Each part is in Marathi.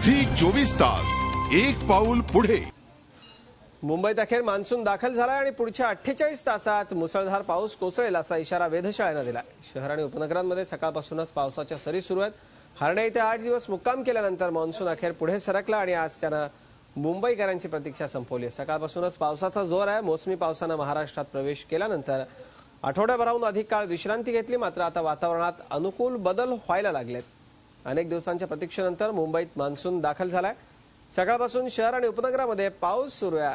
झी 24 तास एक पाऊल पुढे। मुंबईत अखेर मान्सून दाखल झाला आणि पुढच्या 48 तासात मुसळधार पाऊस कोसळेल असा इशारा वेधशाळेने दिला। शहर आणि उपनगरांमध्ये सकाळपासूनच पावसाच्या सरी सुरू आहेत। हरणे येथे 8 दिवस मुक्काम केल्यानंतर मान्सून अखेर पुढे सरकला आणि आज त्याने मुंबईकरांची प्रतीक्षा संपवली। सकाळपासूनच पावसाचा जोर आहे। मोसमी पावसाने महाराष्ट्रात प्रवेश केल्यानंतर आठवड्याभराहून अधिक काळ विश्रांती घेतली, मात्र आता वातावरणात अनुकूल बदल व्हायला लागलेत। अनेक दिवसांच्या प्रतीक्षेनंतर मुंबईत मान्सून दाखल झालाय। सकाळपासून शहर आणि उपनगरामध्ये पाऊस सुरू आहे।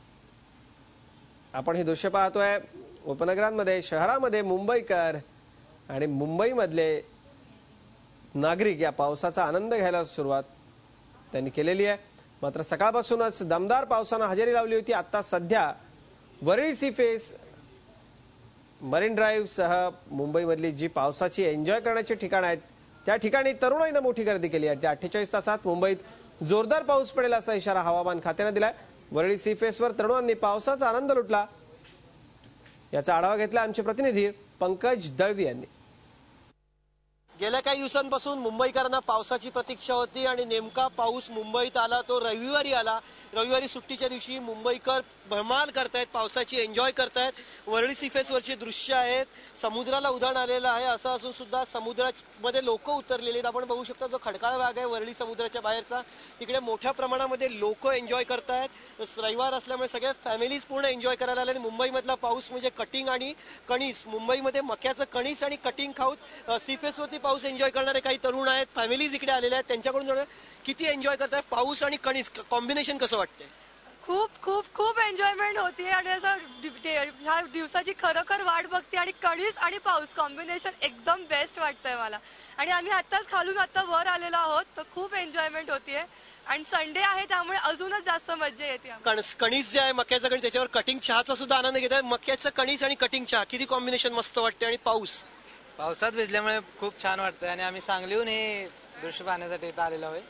आपण ही दृश्य पाहतोय। उपनगरांमध्ये, शहरामध्ये मुंबईकर आणि मुंबईमधले नागरिक या पावसाचा आनंद घ्यायला सुरुवात त्यांनी केलेली आहे। मात्र सकाळपासूनच दमदार पावसाने हजेरी लावली होती। आता सध्या Worli sea face, marine drive सह मुंबईमधली जी पावसाची एन्जॉय करण्याची ठिकाणं आहेत त्या ठिकाणी तरुणाईने मोठी गर्दी केली आहे। त्या 48 तासात मुंबईत जोरदार पाऊस पडेल असा इशारा हवामान खात्याने दिलाय। वरळी सी फेसवर तरुणांनी पावसाचा आनंद लुटला। याचा आढावा घेतला आमचे प्रतिनिधी पंकज दळवी यांनी। गेल्या काही दिवसांपासून मुंबईकरांना पावसाची प्रतीक्षा होती आणि नेमका पाऊस मुंबईत आला तो रविवारी आला। रविवारी सुट्टीच्या दिवशी मुंबईकर धमाल करतायत, पावसाची एन्जॉय करतायत। वरळी सी फेसवरची दृश्य आहेत, समुद्राला उधाण आलेलं आहे। असं असून सुद्धा समुद्रामध्ये लोक उतरलेले आहेत। आपण बघू शकता जो खडकाळ भाग आहे वरळी समुद्राच्या बाहेरचा, तिकडे मोठ्या प्रमाणामध्ये लोक एन्जॉय करतायत। रविवार असल्यामुळे सगळे फॅमिलीज पूर्ण एन्जॉय करायला आले। आणि मुंबईमधला पाऊस म्हणजे कटिंग आणि कणीस, मुंबईमध्ये मक्याचं कणीस आणि कटिंग खाऊन सी फेसवरती पाऊस एन्जॉय करणारे काही तरुण आहेत, फॅमिलीज इकडे आलेले आहेत। त्यांच्याकडून जाणूया किती एन्जॉय करताय पाऊस आणि कणीस, कॉम्बिनेशन कसं वाटतंय? खूप खूप खूप एन्जॉयमेंट होती आणि असं ह्या दिवसाची खरोखर वाट बघते। आणि कणीस आणि पाऊस कॉम्बिनेशन एकदम बेस्ट वाटतंय मला। आणि आम्ही आत्ताच खालून आता वर आलेलो आहोत, तर खूप एन्जॉयमेंट होतीये आणि संडे आहे त्यामुळे अजूनच जास्त मजा येते। कणीस जे आहे मक्याचं कणीस, त्याच्यावर कटिंग चहाचा सुद्धा आनंद घेत आहे। मक्याचं कणीस आणि कटिंग चहा किती कॉम्बिनेशन मस्त वाटते। आणि पावसात भिजल्यामुळे खूप छान वाटतंय आणि आम्ही सांगलीहून हे दृश्य पाहण्यासाठी इथं आलेलो आहोत।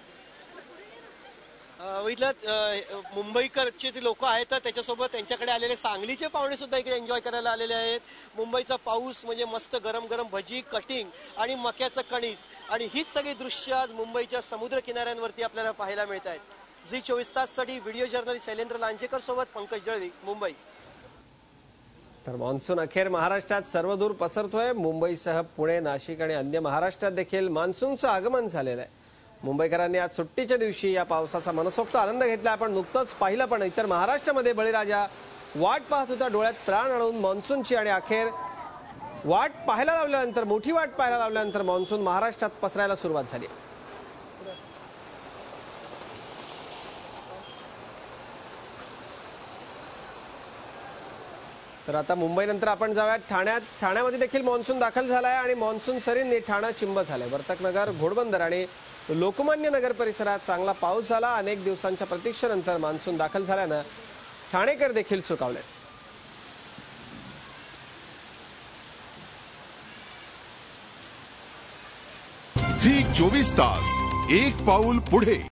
इथलं मुंबईकरचे ते लोक आहेत, त्याच्यासोबत त्यांच्याकडे आलेले सांगलीचे पाहुणे सुद्धा इकडे एन्जॉय करायला आलेले आहेत। मुंबईचा पाऊस म्हणजे मस्त गरम गरम भजी, कटिंग आणि मक्याचं कणीस, आणि हीच सगळी दृश्य आज मुंबईच्या समुद्र किनाऱ्यांवरती आपल्याला पाहायला मिळत आहेत। झी 24 ताससाठी व्हिडिओ जर्नलिस्ट शैलेंद्र लांजेकर सोबत पंकज दळवी, मुंबई। तर मान्सून अखेर महाराष्ट्रात सर्वदूर पसरतोय। मुंबईसह पुणे, नाशिक आणि अन्य महाराष्ट्रात देखील मान्सूनचं आगमन झालेलं आहे। मुंबईकरांनी आज सुट्टीच्या दिवशी या पावसाचा मनसोक्त आनंद घेतला। आपण नुकतंच पाहिलं, पण इतर महाराष्ट्रामध्ये बळीराजा वाट पाहत होता डोळ्यात प्राण आणून मान्सूनची, आणि अखेर वाट पाहायला लावल्यानंतर, मोठी वाट पाहायला लावल्यानंतर मान्सून महाराष्ट्रात पसरायला सुरुवात झाली। तर आता मुंबईनंतर आपण जाऊयात ठाण्यात। ठाण्यामध्ये देखील मान्सून दाखल झालाय आणि मान्सून सरींनी ठाणा चिंब झालंय। वर्तकनगर, घोडबंदर आणि लोकमान्य नगर परिसरात चांगला पाऊस झाला। अनेक दिवसांच्या प्रतीक्षेनंतर मान्सून दाखल झाल्यानं ठाणेकर देखील सुखावले। झी 24 तास एक पाऊल पुढे।